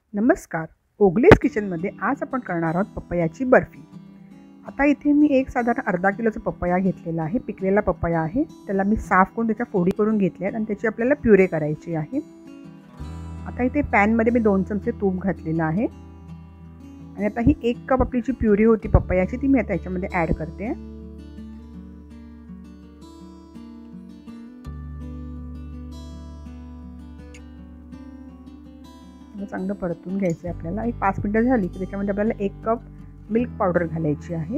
नमस्कार. ओगलेस किचनमध्ये आज आपण करणार आहोत पपयाची बर्फी. आता इथे मी एक साधारण अर्धा किलोचा पपया घेतलेला आहे. पिकलेला पपया आहे. त्याला मी साफ करून त्याच्या फोडी करून घेतल्या आहेत आणि त्याची आपल्याला प्युरे करायची आहे. आता इथे पॅनमध्ये मी 2 चमचे तूप घातलेलं आहे आणि आता ही 1 कप आपली जी प्युरी होती पपयाची ती मी आता याच्यामध्ये ॲड करते. चांगलं परतून घ्यायचं आहे आपल्याला. एक 5 मिनिटं झाली की त्याच्यामध्ये आपल्याला 1 कप मिल्क पावडर घालायची आहे.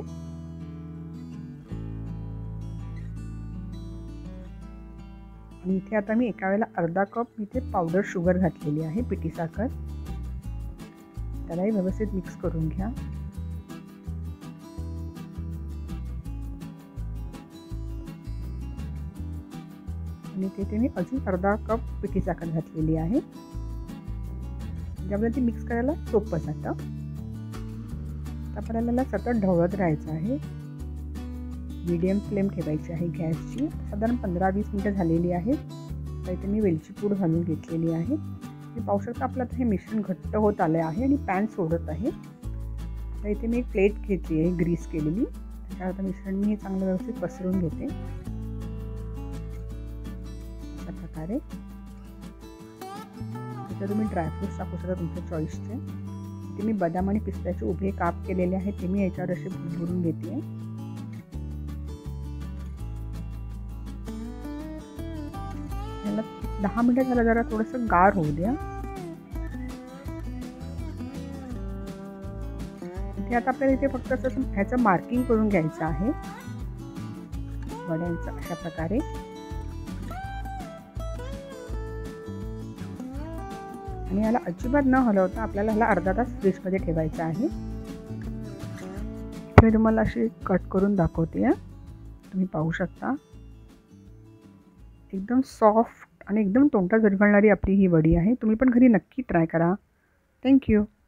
आणि इथे आता मी एका वेळेला अर्धा कप इथे पावडर शुगर घातलेली आहे, पिठी साखर. त्यालाही व्यवस्थित मिक्स करून घ्या. आणि तिथे मी अजून अर्धा कप पिठी साखर घातलेली आहे, ज्यामुळे ती मिक्स करायला सोपं जातं. आपल्याला सतत ढवळत राहायचं आहे. मीडियम फ्लेम ठेवायची आहे गॅसची. साधारण 15-20 मिनिटं झालेली आहेत. तर इथे मी वेलची पूड घालून घेतलेली आहे. हे पाहू शकता आपलं हे मिश्रण घट्ट होत आलं आहे आणि पॅन सोडत आहे. तर इथे मी एक प्लेट घेतली आहे ग्रीस केलेली. त्याच्यावर आता मिश्रण मी हे चांगलं व्यवस्थित पसरून घेते अशा प्रकारे. त्याच्यात तुम्ही ड्रायफ्रूट्स टाकू शकता तुमच्या चॉईसचे. ते मी बदाम आणि पिस्त्याचे उभे काप केलेले आहेत, ते मी याच्यावर असे भरून घेते. याला 10 मिनिटं झालं, जरा थोडंसं गार होऊ द्या. इथे आता आपल्याला इथे फक्त असं ह्याचं मार्किंग करून घ्यायचं आहे वड्यांचं अशा प्रकारे. आणि याला अजिबात न हलवता आपल्याला ह्याला अर्धा तास फ्रीजमध्ये ठेवायचं आहे. मी तुम्हाला अशी कट करून दाखवते. तुम्ही पाहू शकता एकदम सॉफ्ट आणि एकदम तोंडात विरघळणारी आपली ही वडी आहे. तुम्ही पण घरी नक्की ट्राय करा. थँक्यू.